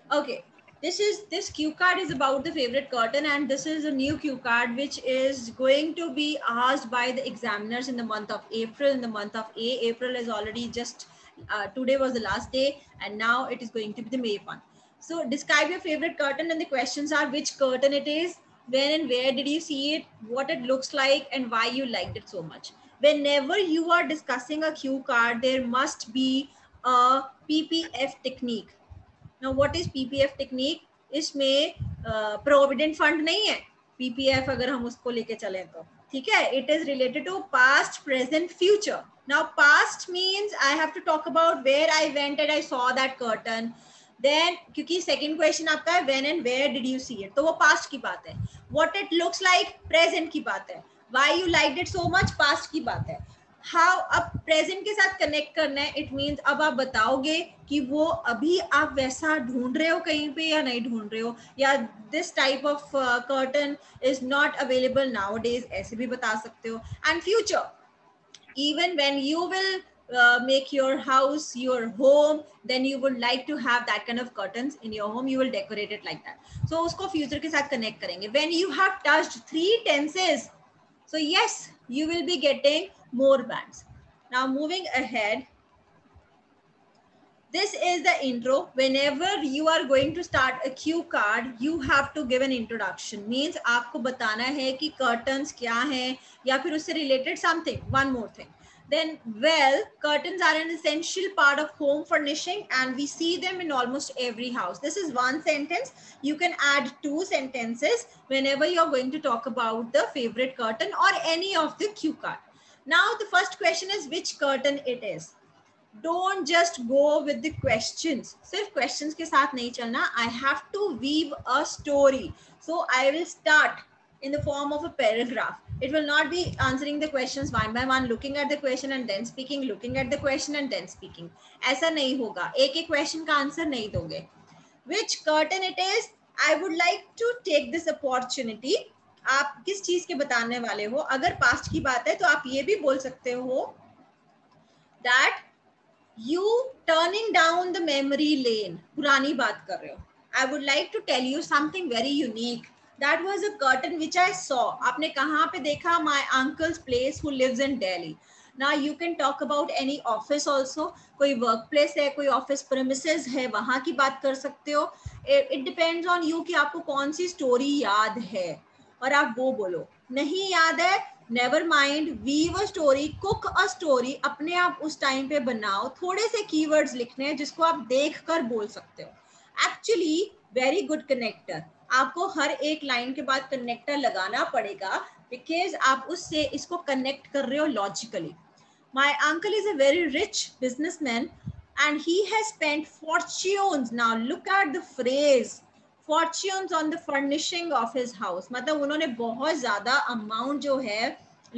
Okay, this cue card is about the favorite curtain, and this is a new cue card which is going to be asked by the examiners in the month of April. In the month of April is already just today was the last day, and now it is going to be the May one. So describe your favorite curtain, and the questions are which curtain it is, when and where did you see it, what it looks like, and why you liked it so much. Whenever you are discussing a cue card, there must be a PPF technique. Now what is PPF technique? इसमें provident fund नहीं है. PPF अगर हम उसको लेके चलें तो ठीक है, it is related to past present future. Now past means I have to talk about where I went and I saw that curtain. Then क्योंकि सेकंड क्वेश्चन आपका है when and where did you see it, तो वो past की बात है. What it looks like, present की बात है. Why you liked it so much, past की बात है. हाउ अब प्रेजेंट के साथ कनेक्ट करना है, इट मीन्स अब आप बताओगे कि वो अभी आप वैसा ढूंढ रहे हो कहीं पे या नहीं ढूंढ रहे हो, या this type of curtain is not available nowadays, ऐसे भी बता सकते हो. And future, even when you will make your house your home, then you would like to have that kind of curtains in your home, you will decorate it like that. So usko future ke sath connect karenge. When you have touched 3 tenses, so yes, you will be getting more bands. Now moving ahead, this is the intro. Whenever you are going to start a cue card, you have to give an introduction. Means आपको बताना है कि curtains क्या हैं, या फिर उससे related something. One more thing. Then, well, curtains are an essential part of home furnishing, and we see them in almost every house. This is one sentence. You can add 2 sentences whenever you're going to talk about the favorite curtain or any of the cue card. Now, the first question is which curtain it is. Don't just go with the questions. सिर्फ questions के साथ नहीं चलना. I have to weave a story. So I will start in the form of a paragraph. It will not be answering the questions one by one, looking at the question and then speaking, looking at the question and then speaking. ऐसा नहीं होगा. एक एक question का answer नहीं दोगे. Which curtain it is? I would like to take this opportunity. आप किस चीज के बताने वाले हो? अगर past की बात है तो आप ये भी बोल सकते हो that you turning down the memory lane. पुरानी बात कर रहे हो. I would like to tell you something very unique. That was a curtain which I saw. आपने कहाँ पे देखा? My uncle's place who lives in Delhi. Now you can talk about any office also. कोई work place है, कोई office premises है, वहाँ की बात कर सकते हो. It depends on you कि आपको कौन सी story याद है और आप वो बोलो. नहीं याद है, never mind, weave a story, cook a story, अपने आप उस टाइम पे बनाओ. थोड़े से कीवर्ड्स लिखने हैं जिसको आप देख कर बोल सकते हो. Actually very good connector. आपको हर एक लाइन के बाद कनेक्टर लगाना पड़ेगा बिकॉज आप उससे इसको कनेक्ट कर रहे हो logically. My uncle is a very rich businessman and he has spent fortunes. Now look at the phrase, fortunes on the furnishing of his house. मतलब उन्होंने बहुत ज़्यादा amount जो है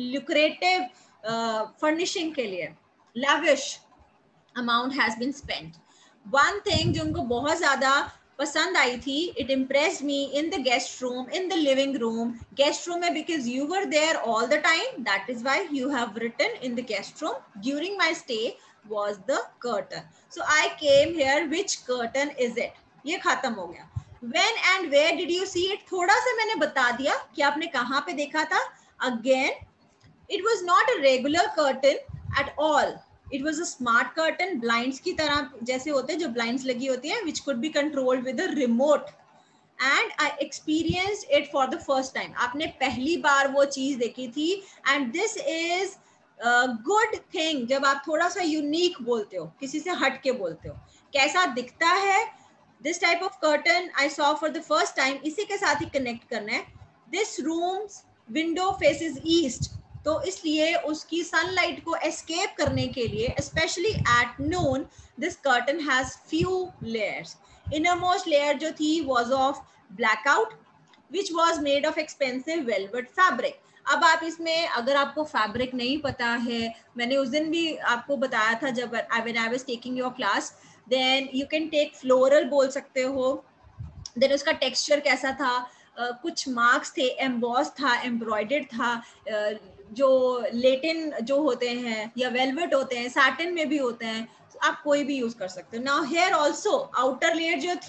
lucrative furnishing के लिए, lavish amount has been spent. One thing जो उनको बहुत ज़्यादा पसंद आई थी, it impressed me in the guest room, in the living room. Guest room है because you were there all the time. That is why you have written in the guest room. During my stay was the curtain. So I came here. Which curtain is it? ये खत्म हो गया. When and where did you see it? थोड़ा सा मैंने बता दिया कि आपने कहाँ पे देखा था. Again, it was not a regular curtain at all. It was a smart curtain, blinds की तरह जैसे होते हैं जो blinds लगी होती हैं, which could be controlled with a remote. And I experienced it for the first time. आपने पहली बार वो चीज देखी थी. And this is a good thing जब आप थोड़ा सा unique बोलते हो, किसी से हट के बोलते हो. कैसा दिखता है? This type of curtain I saw for the first time. इसी के साथ ही connect करना है. This room's window faces east. तो इसलिए उसकी सनलाइट को एस्केप करने के लिए specially at noon this curtain has few layers. Innermost layer जो थी was of blackout which was made of expensive velvet fabric. अब आप इसमें अगर आपको फैब्रिक नहीं पता है, मैंने उस दिन भी आपको बताया था जब when I was taking your class, then you can take floral बोल सकते हो. देन उसका टेक्सचर कैसा था, कुछ मार्क्स थे, एम्बॉस था, एम्ब्रॉयडर्ड था, जो लेटिन जो होते हैं या वेलवेट होते हैं, सैटिन में भी होते हैं, आप कोई भी यूज कर सकते हो. Now here also outer layer जो थी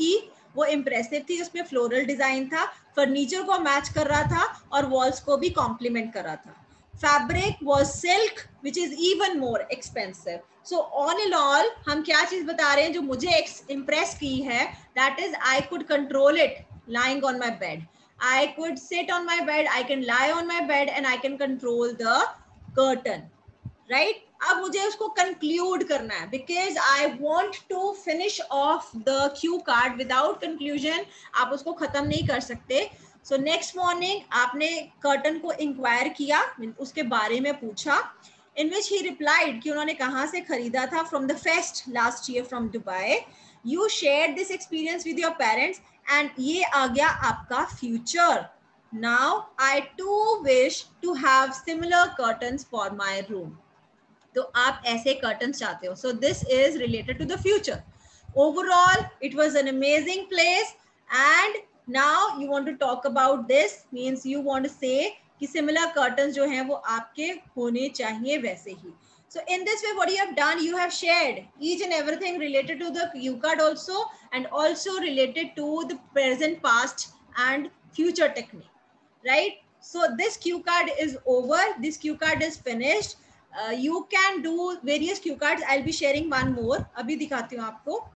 वो इम्प्रेसिव थी, उसमें फ्लोरल डिजाइन था, फर्नीचर को मैच कर रहा था और वॉल्स को भी कॉम्प्लीमेंट कर रहा था. Fabric was silk which is even more expensive. So on in all हम क्या चीज बता रहे हैं जो मुझे इम्प्रेस की है, that is I could control it lying on my bed. I could sit on my bed, I can lie on my bed and I can control the curtain. Right? अब मुझे उसको conclude करना है because I want to finish off the cue card without conclusion. आप उसको खत्म नहीं कर सकते. So next morning आपने curtain को inquire किया, उसके बारे में पूछा, in which he replied कि उन्होंने कहाँ से खरीदा था, from the fest last year from Dubai. You shared this experience with your parents and ये आ गया आपका future. Now I too wish to have similar curtains for my room. तो आप ऐसे कर्टन्स चाहते हो. So this is related to the future. Overall, it was an amazing place and now you want to talk about this, means you want to say कि similar curtains जो हैं वो आपके होने चाहिए वैसे ही. So in this way, what you have done, you have shared each and everything related to the cue card also and also related to the present, past and future technique, right? So this cue card is over. This cue card is finished. You can do various cue cards. I'll be sharing one more. अभी दिखाती हूँ आपको.